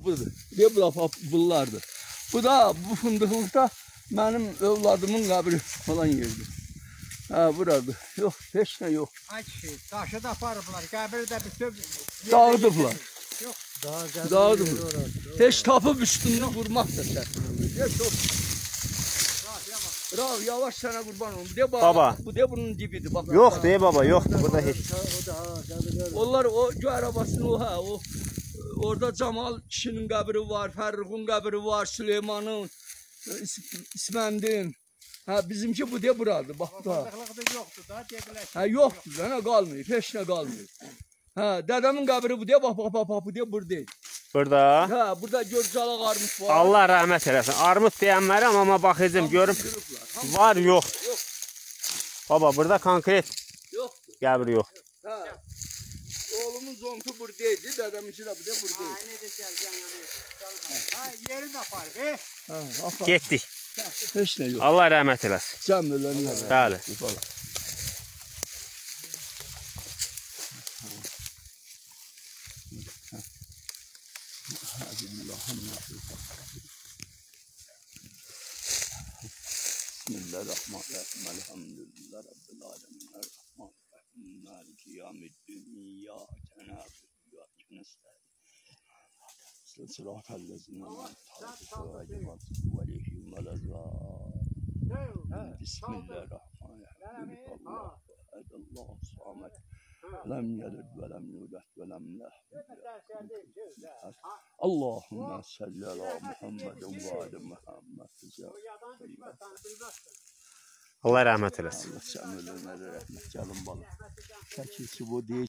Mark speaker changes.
Speaker 1: budur. Bu da bunlardır. Bu da bu fındıqlıqda mənim övladımın qəbri falan yerdir. Ha buradır. Yox, heç nə yox.
Speaker 2: Ay kişi, daşı da aparıblar, qəbri də bütün...
Speaker 1: Dağıdıblar.
Speaker 2: Yox.
Speaker 1: Dağıdıblar. Heç tapıb üstünü vurmaq da çətindir. Heç yox. Rav, yavaş sənə qurban olun.
Speaker 3: Baba.
Speaker 1: Bu de bunun dibidir. Bak.
Speaker 3: Yox dey baba, yoxdur burada heç.
Speaker 1: Onlar o göy arabasını o orada Camal kişinin qəbri var, Fərruxun qəbri var, Süleymanın, İsməndin. Ha bizimki bu de buradır. Bax da.
Speaker 2: Fındıqlıqda yoxdur da, dedilər.
Speaker 1: Ha yoxdur, nə qalmayıb, heç nə qalmayıb. Ha dədəmin qəbri bu de, bax bu de buradaydı.
Speaker 3: Burada.
Speaker 1: Ha burada görcalaq armut var.
Speaker 3: Allah rəhmət eləsin. Armut deyənmərəm, amma baxacağım görüm. Var, yox. Baba burada konkret qəbri yox.
Speaker 1: Ha. Oğlumun zontu buradaydı, dədəminki də bu de buradaydı.
Speaker 2: Ha, necə gələcəm. Ha, yerini aparıb,
Speaker 1: Ha, apar.
Speaker 3: Getdik.
Speaker 1: Heç nə yox.
Speaker 3: Allah rəhmət eləsin.
Speaker 1: Sən bilən
Speaker 3: Bəli.
Speaker 1: Bismillahirrahmanirrahim. Elhamdülillah Rabbil alemin. Errahmanirrahim. Maliki yevmiddin. İyyâke na'budu ve iyyâke nestaîn. Sıratallezîne Bismillahirrahmanirrahim. Allahu samet. Lem yelid ve lem yulad ve lem Allahümme salli ala Muhammedin ve ala Muhammed.
Speaker 3: Allah rəhmət eləsin.
Speaker 1: Allah sənə ölümlərə rəhmət gəlin bala. Şəkilçi bu deyil.